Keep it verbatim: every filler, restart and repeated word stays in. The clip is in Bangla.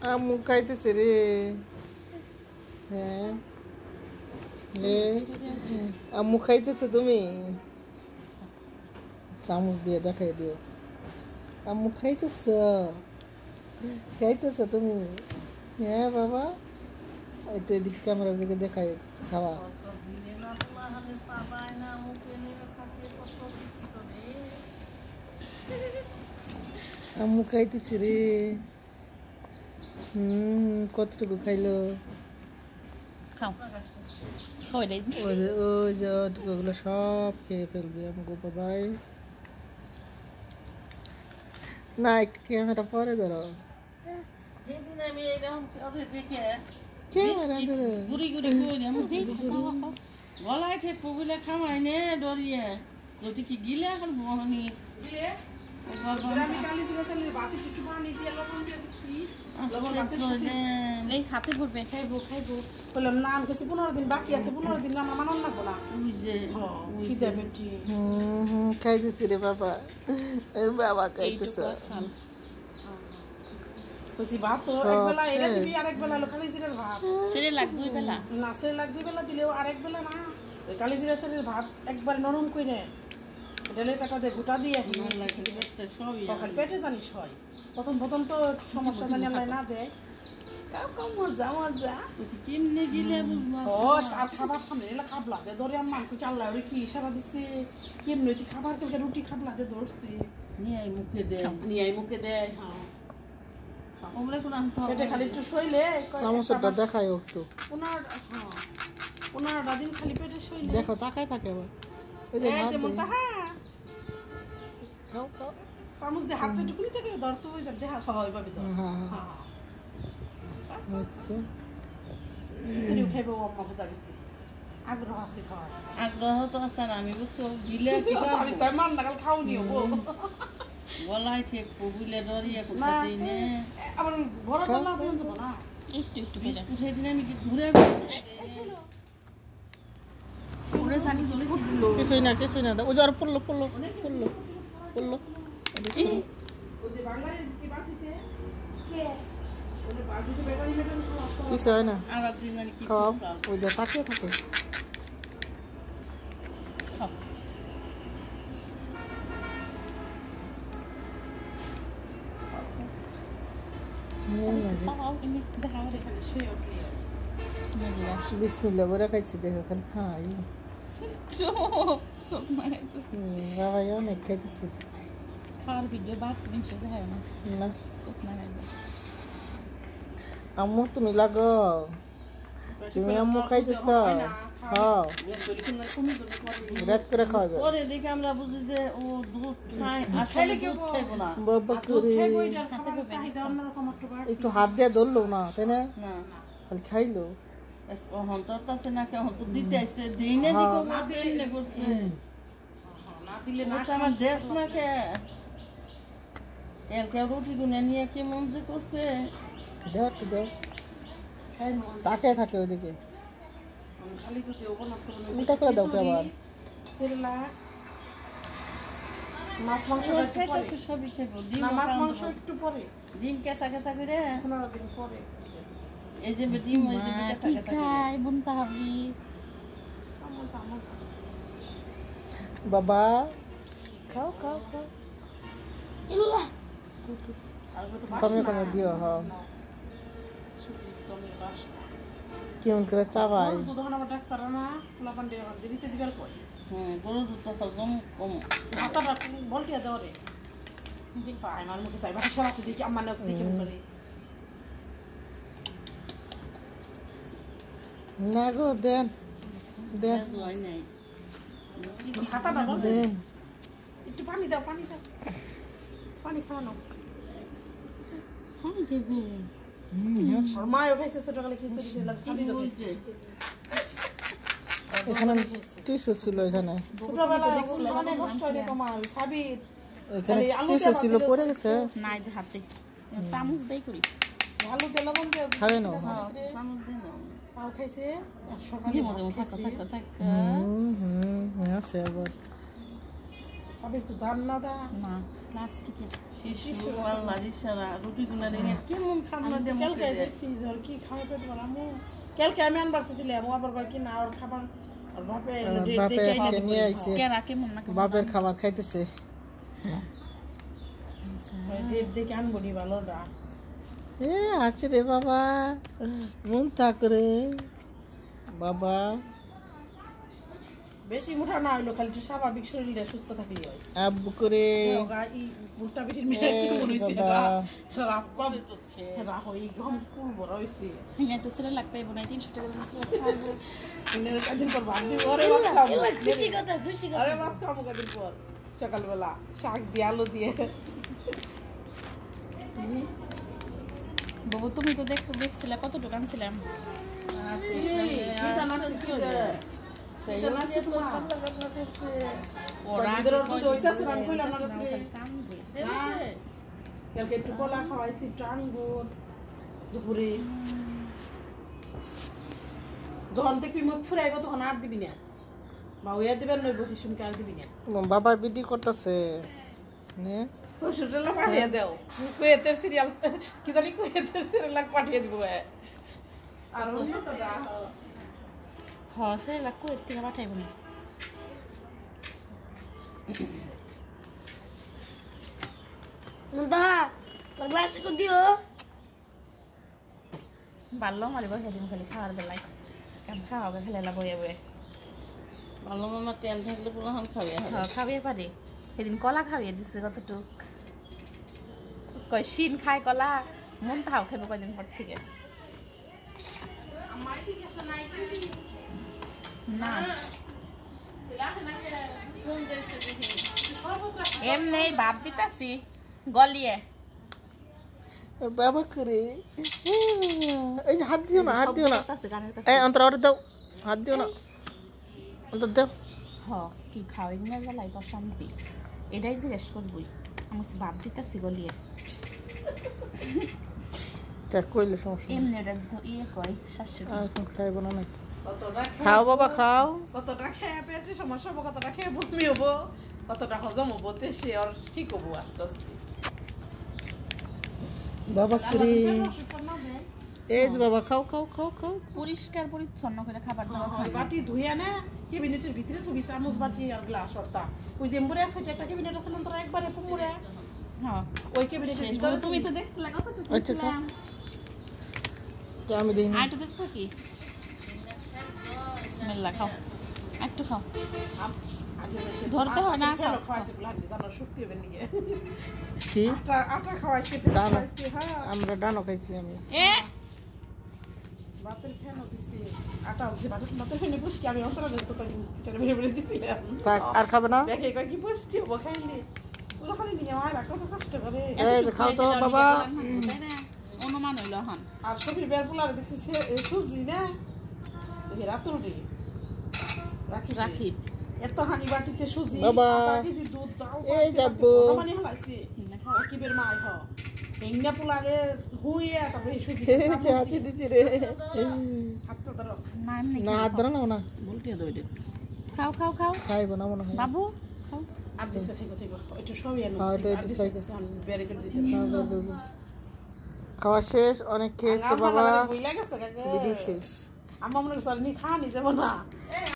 আম্মু খাইতেছে রে। হ্যাঁ আম্মু খাইতেছে, তুমি চামচ দিয়ে দেখাই দিও। আম্মু খাইতেছ, খাইতেছ তুমি? হ্যাঁ বাবা, একটু এদিক ক্যামেরার দিকে দেখাই খাওয়া। আম্মু খাইতেছি রে। হুম কতটুকু খাইলো? ওই যে ওগুলো সব খেয়ে ফেলবি আমাকে বাবাই। না একটু ক্যামেরা পরে ধরো, গলায় ঠেক পুগুলে খামাই নে ডরিয়ে যদি কি গিলে এখন বহনি গিলে আমি কালি জিরা চালের বাটি একটু পানি দিয়ে লবণ দিয়ে দিছি, লবণ বাটি সাথে এই হাতে ভরবে খাইবো খাইবো বললাম না আমি কিছু পনেরো দিন বাকি আছে, পনেরো দিন আমার মানন না বলা ওই যে খিদে বেটি। হুম হুম খাইতেছি রে বাবা, বাবা খাইতেছে। কইছি ভাত তো একবেলা এরা দিবি, আরেক বেলা হলো কালি জিরার ভাত। সেরেলাক দুই বেলা না, সেরেলাক দুই বেলা দিলেও আরেক বেলা না, ওই কালি জিরা চালের ভাত একবার নরম কইরে ডেলে কাটা দিয়ে গোটা দিয়ে সবই পেটে জানিস হয়। প্রথম প্রথম তো সমস্যা জানি আমরা না দেয়, কাউ কাউ মজা মজা কেমনে গিলে বুঝবো। ও আর খাবার সামনে এলা খাবলা দে ধরে আম্মা কই আল্লাহ ওরে কি ইশারা দিছে, কেমনে তুই খাবার কেলকে রুটি খাবলা দে ধরছি নিয়ে আই মুখে দে, নিয়ে আই মুখে দে। হ্যাঁ ওমরে কোন আনতো পেটে খালি একটু শইলে চামচটা দেখাই একটু ওনার। হ্যাঁ ওনার দিন খালি পেটে শইলে দেখো তাকাই থাকে আবার ওই যে ভাত যেমন তাহা খাও খাও চামচ দিয়ে হাতটা একটু নিচে করে ধর, তুই দেখা খাওয়া ওইভাবে ধর। হ্যাঁ হ্যাঁ হচ্ছে তো সেরিও খাইবো আম্মা বুঝা গেছি, আগ্রহ আছে খাওয়ার। আগ্রহ তো আছে না, আমি বুঝছো গিলে কি আমি তাই মান না কাল খাও নিও গো গলায় ঠিক পুগুলে ডরিয়ে কোথা দিই নে আবার বড় গলা দিন যাব না, একটু একটু বিস্কুট খেয়ে দিলে আমি কি ঘুরে ঘুরে জানি চলে ফুটলো কিছুই না কিছুই না। ও যার পড়লো পড়লো পড়লো পড়লো ওই যে বাঙালির কি বাটিতে কে ওই বাটিতে বেগানি বেগানি খাওয়া কিছু হয় না। আর একদিন জানি কি খাও ওই যে তাকিয়ে থাকে। বিসমিল্লাহ বলে খাইছি, দেখো খালি খাই বাবাই অনেক খাইতেছি। খাওয়ার ভিডিও বাদ জিনিস দেখায় না না চোখ মারাই আম্মু তুমি লাগো, তুমি আম্মু খাইতেছ। হ্যাঁ রাত করে খাওয়াবে পরে দেখে আমরা বুঝি যে ও দুধ খায়, আসলে দুধ খাইবো না বাবা করে একটু হাত দিয়ে ধরলো না তাই না, খালি খাইলো। হন্তর আছে না কে হন্তর দিতে আসছে দিনে দিকো দিনে করছে না দিলে না আমার দেশ না কে এর কে রুটি গুনে নিয়ে কি মন যে করছে দাও একটু দাও, তাকে থাকে ওইদিকে খালি তো দেব না তো উল্টা করে দাও আবার। সেরলা মাছ মাংস খাইতেছে সবই খাইবো, ডিম মাছ মাংস একটু পরে, ডিম কেতা কেতা করে পনেরো দিন পরে এই যে ডিম ওই যে কেতা কেতা খাই বুনতা হবি আমজ আমজ বাবা খাও খাও খাও ইল্লা কমে কমে দিও। হ্যাঁ কেমন করে চাবাই দুধ আমার ডাক্তার না লাপান দিয়ে দিতে দিবার কই। হ্যাঁ গরু দুধ তো কম কম হাতাটা বলটিয়া দাও রে দেখ ফাই আমার মুখে সাইবা সরাসরি দেখি আম্মা নাও দেখি করে না গো দেন দেন জয় নাই হাতাটা বল দেন একটু পানি দাও পানি দাও পানি খাওয়ানো পানি দেবো। আর মায়ও খাইছে ছোটকালে খিচুড়ি দিলাম সাবি হইছে এখানে টিস্যু ছিল, এখানে ছোটবেলা দেখছিলাম অনেক কষ্ট হইছে তোমার সাবি এখানে টিস্যু ছিল পড়ে গেছে না এই যে হাতে চামচ দেই করি আলু তেল লবণ দিয়ে খাবে না চামচ দেই না পাও খাইছে সকালে থাকা থাকা থাকা হুম হুম হ্যাঁ সে আবার সাবি তো ধান নাটা না প্লাস্টিকের শিশু আল্লাহ দিশারা রুটি গুনা নিয়ে কেমন খাবার দে কালকে বেশি জ্বর কি খাই পেট বানামু কালকে আমি আনবার চাইছিলাম আবার কই কি না আর খাবার আর বাপে বাপে আজকে নিয়ে আইছে কে রাখে মন না বাপের খাবার খাইতেছে ডেট দেখে আনবো নি ভালো না এ আছে রে বাবা মন থাকরে বাবা বেশি মুঠা না হইলো খালি একটু স্বাভাবিক শরীরে সুস্থ থাকলেই হয় আব্বু করে এই উল্টা পিঠির মেয়ে কি বলিস রাত পাবে তো রাহ এই গম কুল বড় হইছে হ্যাঁ তো সেটা লাগবে বনাই তিনশো টাকা দিয়ে সেটা খাবো ইনের কদিন পর ভাত দিব আরে ভাত খাবো খুশি কথা খুশি কথা আরে ভাত খাবো কদিন পর সকালবেলা শাক দিয়ে আলু দিয়ে বাবু তুমি তো দেখতে দেখছিলে কত দোকান ছিলাম যখন দেখবি মুখ ফুরাইব তখন আর দিবি না বা ওয়া দিবেন নইব হিসুমকে আর দিবি না বাবা বিডি করতেছে নে ওষুধটা পাঠিয়ে দাও কুয়েতের সিরিয়াল কি জানি কুয়েতের সিরিয়াল পাঠিয়ে দিব আর অন্য তো না হ্যাঁ সে লাগো এর থেকে পাঠাইব না মুদা গ্লাস কো দিও ভালো মারিব সেদিন খালি খাওয়ার বেলায় কাম খাওয়াবে খালি এলা বইয়ে বইয়ে ভালো মামা তেল থাকলে পুরোখন খাবে হ্যাঁ খাবিয়ে পারি সেদিন কলা খাইয়ে দিছে কতটুক কয় শিন খায় কলা মন তাও খাবে কয়দিন পর থেকে না এমনি ভাত দিতাছি গলিয়ে বাবা করে এই যে হাত দিও না হাত দিও না গানের কাছে এই অন্তর অর্ডার দাও হাত দিও না অন্তর দাও হ কি খাওয়াই না জ্বালাই তোর শান্তি এটাই জিজ্ঞেস করবই আমি ভাত দিতাছি গলিয়ে তা কইলে সমস্যা এমনি এটা ইয়ে কয় শাশুড়ি আর এখন খাইব না নাকি কতটা খাও বাবা খাও কতটা খেয়ে পেটে সমস্যা হবো কতটা খেয়ে বমি হবো কতটা হজম হবো তে সে আর ঠিক হবো আস্তে আস্তে বাবা করে এই যে বাবা খাও খাও খাও খাও পরিষ্কার পরিচ্ছন্ন করে খাবার দাবার ওই খাই বাটি ধুইয়া না ক্যাবিনেটের ভিতরে থুবি চামচ বাটি আর গ্লাস অর্থা ওই যে এমবরে আছে একটা ক্যাবিনেট আছে না তোরা একবারে পুমুরে হ্যাঁ ওই ক্যাবিনেটের ভিতরে তুমি তো দেখছিলে কতটুকু আচ্ছা খাও তো আমি দেই না আইটো দেখতে থাকি বিসমিল্লাহ খাও একটু খাও ধরতে হয় না খাও খাওয়াইছে ব্লাড জানো শক্তি হবে নাকি কি আটা আটা খাওয়াইছে ডানো খাওয়াইছে হ্যাঁ আমরা ডানো খাইছি আমি এ বাতের ফ্যানও দিছি আটা হচ্ছে বাতের বাতের ফ্যানে বসছি আমি অন্তরা ব্যস্ত করি পিটারে বেরে বেরে দিছিলাম থাক আর খাবে না দেখে কয় কি বসছি ও খাইলে ওখানে নিয়ে আমার কত কষ্ট করে এই যে খাও তো বাবা তাই না অনুমান হইল হন আর সবই বের পোলারে দেখছি সুজি না এই রাতুল রে রাকিব রাকিব এত হানি বাটিতে সুজি বাবা। আধা কেজি দুধ যাও এই যাবো। মানে হলাইছে রাকিবের মা হ হেংনা পোলারে হুইয়া তারপরে এই সুজি এই যে হাতে দিছি রে হাত তো ধরো না এমনি না হাত ধরো না না বলতে দাও এটা খাও খাও খাও খাইব না মনে হয় বাবু খাও আর দিতে থেকে থেকে একটু সবই আনো হ্যাঁ, এটা একটু আর সবাই দিতে বেরে করে দিতে খাওয়া শেষ অনেক খেয়েছে বাবা বইলা গেছে কাকে বিধি শেষ আমার মনে করছে নি খা নি যাব না